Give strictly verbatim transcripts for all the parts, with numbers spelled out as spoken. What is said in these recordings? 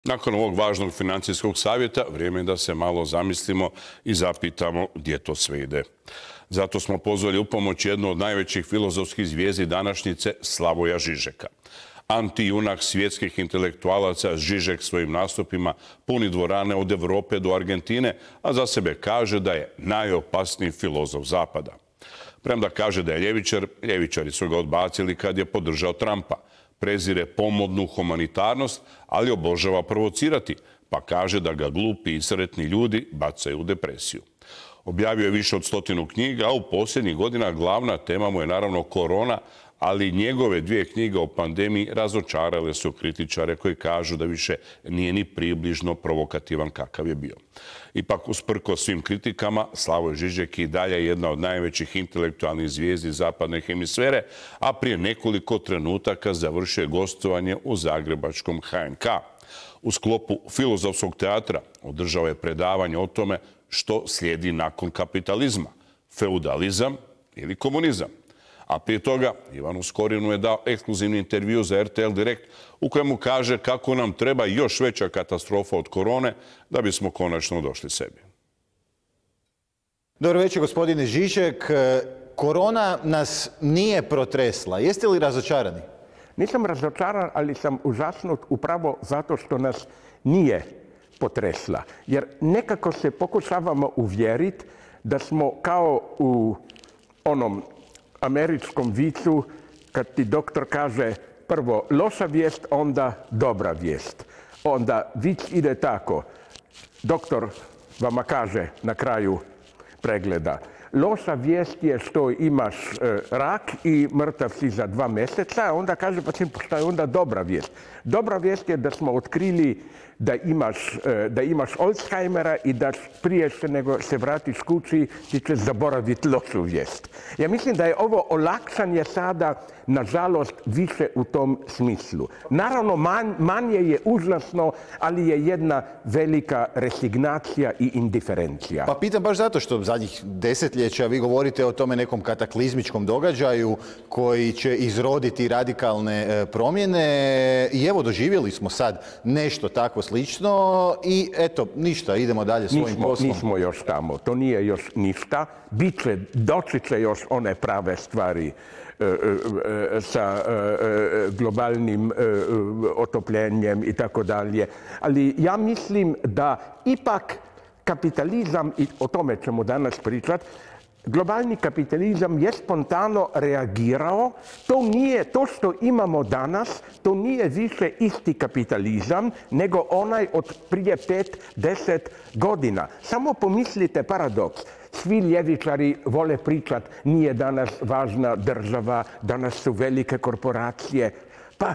Nakon ovog važnog financijskog savjeta, vrijeme je da se malo zamislimo i zapitamo gdje to sve ide. Zato smo pozvali u pomoć jednu od najvećih filozofskih zvijezdi današnjice, Slavoja Žižeka. Antijunak svjetskih intelektualaca, Žižek svojim nastupima puni dvorane od Europe do Argentine, a za sebe kaže da je najopasniji filozof Zapada. Premda kaže da je ljevičar, ljevičari su ga odbacili kad je podržao Trumpa. Prezire pomodnu humanitarnost, ali obožava provocirati, pa kaže da ga glupi i sretni ljudi bacaju u depresiju. Objavio je više od stotinu knjiga, a u posljednjih godina glavna tema mu je naravno korona, ali njegove dvije knjige o pandemiji razočarale su kritičare koji kažu da više nije ni približno provokativan kakav je bio. Ipak, usprkos svim kritikama, Slavoj Žižek i dalje je jedna od najvećih intelektualnih zvijezdi zapadne hemisfere, a prije nekoliko trenutaka završio je gostovanje u zagrebačkom H N K. U sklopu filozofskog teatra održao je predavanje o tome što slijedi nakon kapitalizma, feudalizam ili komunizam. A prije toga Ivanu Skorinu je dao ekskluzivni intervju za R T L Direkt u kojemu kaže kako nam treba još veća katastrofa od korone da bismo konačno došli sebi. Dobro večer, gospodine Žižek. Korona nas nije protresla. Jeste li razočarani? Nisam razočaran, ali sam užasnut upravo zato što nas nije potresla. Jer nekako se pokušavamo uvjeriti da smo kao u onom američkom vicu kad ti doktor kaže prvo loša vijest, onda dobra vijest. Onda vic ide tako. Doktor vama kaže na kraju pregleda: loša vijest je što imaš e, rak i mrtav si za dva mjeseca, a onda kaže pa šta je onda dobra vijest? Dobra vijest je da smo otkrili da imaš, e, da imaš Alzheimera i da prije se nego se vratiš kući ti ćeš zaboraviti lošu vijest. Ja mislim da je ovo olakšanje sada, nažalost, više u tom smislu. Naravno, man, manje je užasno, ali je jedna velika resignacija i indiferencija. Pa pitam baš zato što zadnjih desetljeća vi govorite o tome nekom kataklizmičkom događaju koji će izroditi radikalne promjene i evo doživjeli smo sad nešto takvo slično i eto, ništa, idemo dalje svojim nismo, poslom. Nismo još tamo, to nije još ništa. Biće, doći će još one prave stvari sa globalnim otopljenjem i tako dalje. Ali ja mislim da ipak kapitalizam, i o tome ćemo danas pričati, globalni kapitalizam je spontano reagirao. To nije, to što imamo danas, to nije više isti kapitalizam nego onaj od prije pet, deset godina. Samo pomislite paradoks. Svi ljevičari vole pričati nije danas važna država, danas su velike korporacije. Pa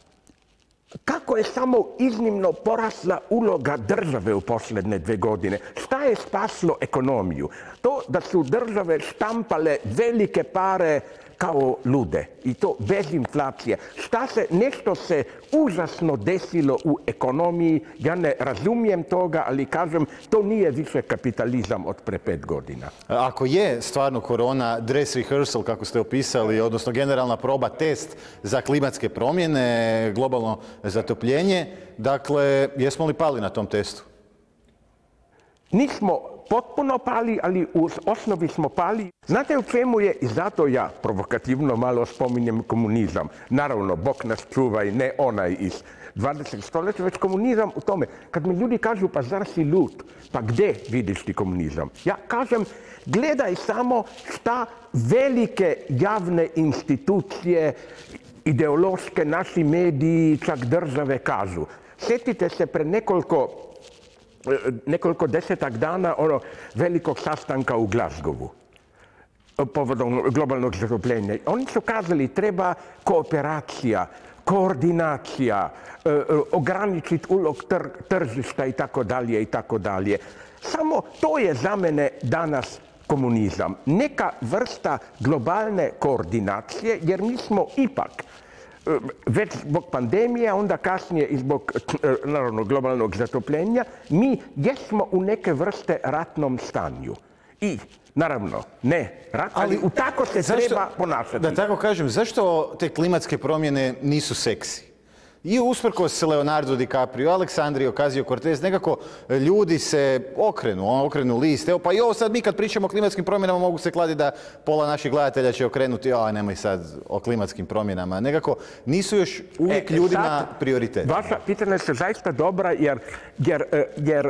kako je samo iznimno porasla uloga države u posljednje dve godine? Šta je spaslo ekonomiju? To da su države štampale velike pare kao lude i to bez inflacije. Šta se, nešto se užasno desilo u ekonomiji, ja ne razumijem toga, ali kažem, to nije više kapitalizam od pre pet godina. Ako je stvarno korona dress rehearsal, kako ste opisali, odnosno generalna proba, test za klimatske promjene, globalno zatopljenje, dakle, jesmo li pali na tom testu? Nismo potpuno pali, ali u osnovi smo pali. Znate u čemu je, i zato ja provokativno malo spominjem komunizam. Naravno, Bog nas čuvaj, ne onaj iz dvadesetog stoljeća, već komunizam u tome. Kad mi ljudi kažu, pa zar si lud, pa gdje vidiš ti komunizam? Ja kažem, gledaj samo šta velike javne institucije, ideološke, naši mediji, čak države kažu. Sjetite se pre nekoliko nekoliko desetak dana ono velikog sastanka u Glasgowu povodom globalnog zatopljenja. Oni su kazali treba kooperacija, koordinacija, e, ograničiti ulog tr, tržišta i tako dalje i tako dalje. Samo to je za mene danas komunizam. Neka vrsta globalne koordinacije, jer mi smo ipak već zbog pandemije, onda kasnije i zbog naravno globalnog zatopljenja, mi jesmo u neke vrste ratnom stanju. I naravno, ne rat, ali, ali u tako se zašto, treba ponašati. Da tako kažem, zašto te klimatske promjene nisu seksi? I usprkos Leonardo DiCaprio, Aleksandri Ocasio-Cortez, nekako ljudi se okrenu, okrenu list. Evo, pa i ovo sad mi kad pričamo o klimatskim promjenama mogu se kladiti da pola naših gledatelja će okrenuti, a nemoj sad o klimatskim promjenama. Nekako nisu još uvijek e, ljudima sad, prioritet. Vaša pitanja su zaista dobra jer, jer, jer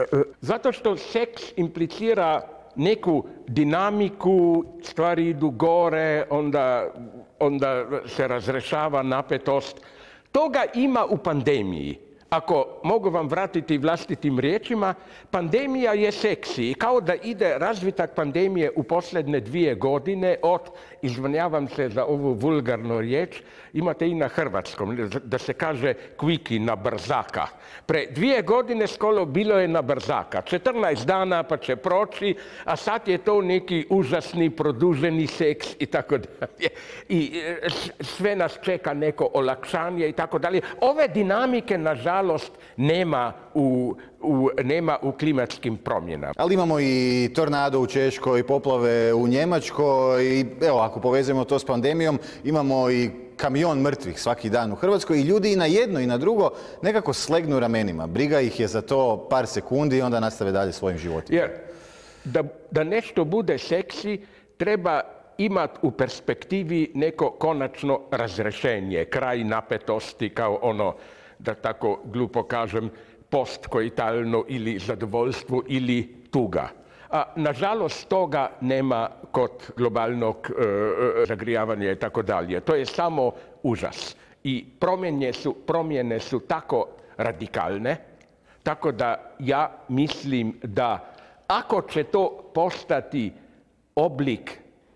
zato što seks implicira neku dinamiku, stvari idu gore, onda, onda se razrešava napetost. Toga ima u pandemiji. Ako mogu vam vratiti vlastitim riječima, pandemija je seksi i kao da ide razvitak pandemije u posljednje dvije godine od, izvinjavam se za ovu vulgarnu riječ, imate i na hrvatskom, da se kaže kviki, na brzaka. Pre dvije godine skoro bilo je na brzaka, četrnaest dana pa će proći, a sad je to neki užasni produženi seks i tako dalje. I sve nas čeka neko olakšanje i tako dalje. Ove dinamike, nažalost, nema u, u, nema u klimatskim promjenama. Ali imamo i tornado u Češkoj, poplave u Njemačkoj i evo, ako povezujemo to s pandemijom, imamo i kamion mrtvih svaki dan u Hrvatskoj i ljudi i na jedno i na drugo nekako slegnu ramenima. Briga ih je za to par sekundi i onda nastave dalje svojim životima. Jer da, da nešto bude seksi, treba imati u perspektivi neko konačno razrešenje, kraj napetosti kao ono, da tako glupo kažem, postkoitalno ili zadovoljstvo ili tuga. A nažalost toga nema kod globalnog e, zagrijavanja i tako dalje. To je samo užas. I promjene su, promjene su tako radikalne, tako da ja mislim da ako će to postati oblik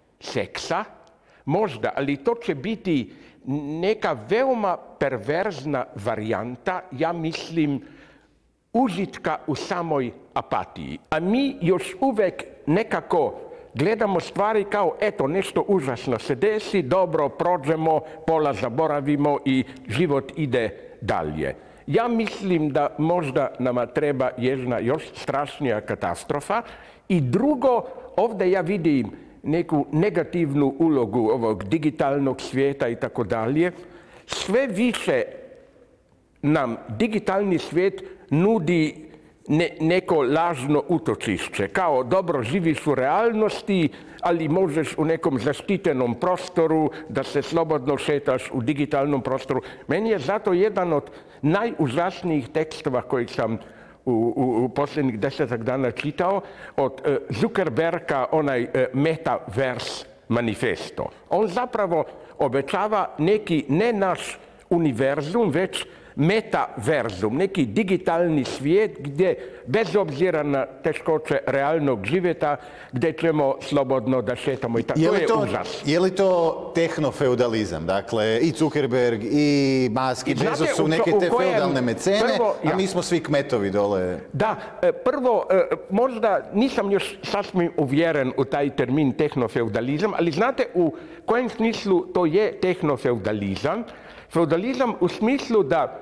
seksa, možda, ali to će biti neka veoma perverzna varijanta, ja mislim, užitka u samoj apatiji. A mi još uvijek nekako gledamo stvari kao, eto, nešto užasno se desi, dobro, prođemo, pola zaboravimo i život ide dalje. Ja mislim da možda nama treba jedna još strašnija katastrofa. I drugo, ovdje ja vidim neku negativnu ulogu ovog digitalnog svijeta i tako dalje. Sve više nam digitalni svijet nudi ne, neko lažno utočišće. Kao dobro živiš u realnosti, ali možeš u nekom zaštitenom prostoru da se slobodno šetaš u digitalnom prostoru. Meni je zato jedan od najužasnijih tekstova koji sam u, u, u posljednjih desetak dana čitao od uh, Zuckerberga, onaj uh, Metaverse manifesto. On zapravo obećava neki ne naš univerzum, već metaverzum, neki digitalni svijet gdje, bez obzira na teškoće realnog života, gdje ćemo slobodno da šetamo i tako. To je užas. Je li to tehnofeudalizam? Dakle, i Zuckerberg, i Musk, i Bezos su neke te feudalne mecene, prvo, ja. a mi smo svi kmetovi dole. Da, prvo, možda nisam još sasvim uvjeren u taj termin tehnofeudalizam, ali znate u kojem smislu to je tehnofeudalizam? Feudalizam u smislu da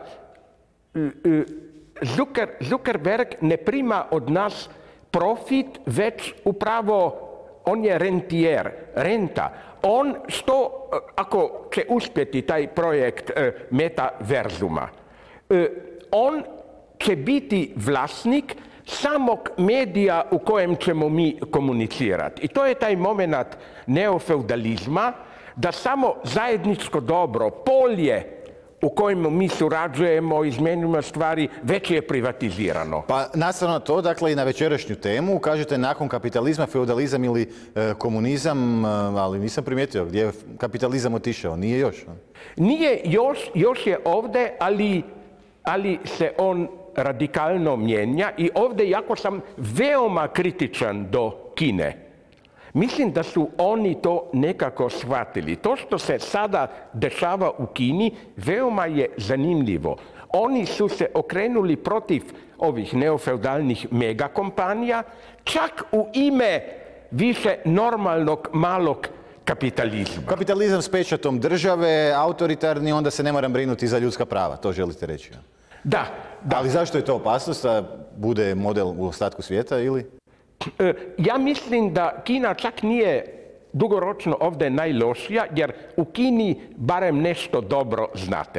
Zucker, Zuckerberg ne prima od nas profit, već upravo on je rentijer, renta. On što, ako će uspjeti taj projekt metaverzuma, on će biti vlasnik samog medija u kojem ćemo mi komunicirati. I to je taj moment neofeudalizma, da samo zajedničko dobro, polje u kojem mi surađujemo, izmenjujemo stvari, već je privatizirano. Pa nastavno na to, dakle i na večerašnju temu, kažete nakon kapitalizma, feudalizam ili e, komunizam, ali nisam primijetio gdje je kapitalizam otišao, nije još? Nije još, još je ovdje, ali, ali se on radikalno mijenja i ovdje, jako sam veoma kritičan do Kine, mislim da su oni to nekako shvatili. To što se sada dešava u Kini veoma je zanimljivo. Oni su se okrenuli protiv ovih neofeudalnih megakompanija, čak u ime više normalnog malog kapitalizma. Kapitalizam s pečatom države, autoritarni, onda se ne moram brinuti za ljudska prava, to želite reći? Da, da. Ali zašto je to opasnost da bude model u ostatku svijeta ili? Ja mislim da Kina čak nije dugoročno ovdje najlošija, jer u Kini barem nešto dobro znate.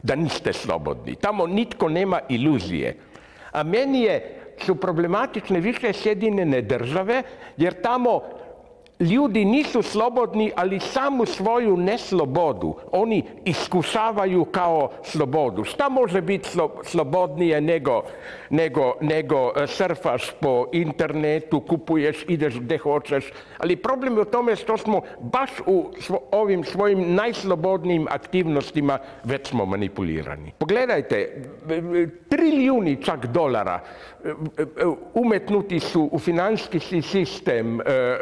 da niste slobodni. Tamo nitko nema iluzije. A meni je, su problematične više Sjedinjene države, jer tamo ljudi nisu slobodni, ali samu svoju neslobodu oni iskušavaju kao slobodu. Šta može biti slobodnije nego, nego, nego surfaš po internetu, kupuješ, ideš gdje hoćeš. Ali problem je u tome što smo baš u ovim svojim najslobodnijim aktivnostima već smo manipulirani. Pogledajte, trilijuni čak dolara umetnuti su u financijski sistem,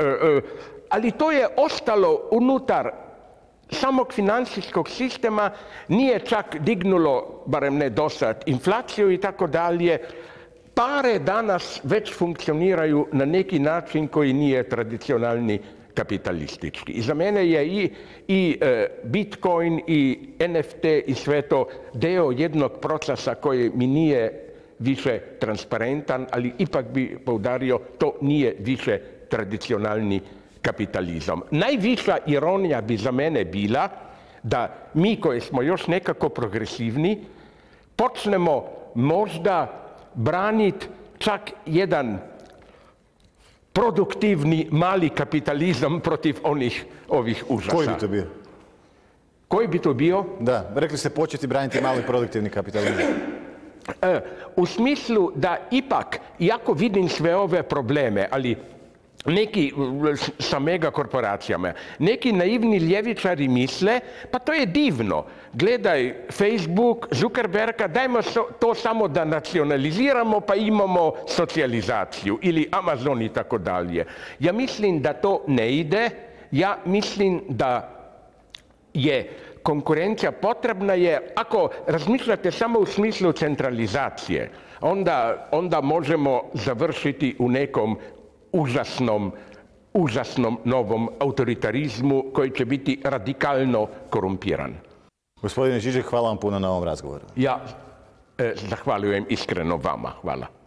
ali to je ostalo unutar samog financijskog sistema, nije čak dignulo, barem ne dosad, inflaciju i tako dalje. Pare danas već funkcioniraju na neki način koji nije tradicionalni kapitalistički. I za mene je i, i e, Bitcoin i N F T i sve to deo jednog procesa koji mi nije više transparentan, ali ipak bi poudario, to nije više tradicionalni kapitalizam. Najviša ironija bi za mene bila da mi koji smo još nekako progresivni počnemo možda braniti čak jedan produktivni mali kapitalizam protiv onih ovih užasa. Koji bi to bio? Koji bi to bio? Da, rekli ste početi braniti mali produktivni kapitalizam. E, u smislu da ipak, iako vidim sve ove probleme, ali neki sa megakorporacijama, neki naivni ljevičari misle, pa to je divno. Gledaj Facebook, Zuckerberga, dajmo to samo da nacionaliziramo pa imamo socijalizaciju ili Amazon i tako dalje. Ja mislim da to ne ide, ja mislim da je konkurencija potrebna je, ako razmišljate samo u smislu centralizacije, onda, onda možemo završiti u nekom užasnom, užasnom novom autoritarizmu koji će biti radikalno korumpiran. Gospodine Žižek, hvala vam puno na ovom razgovoru. Ja eh, zahvaljujem iskreno vama. Hvala.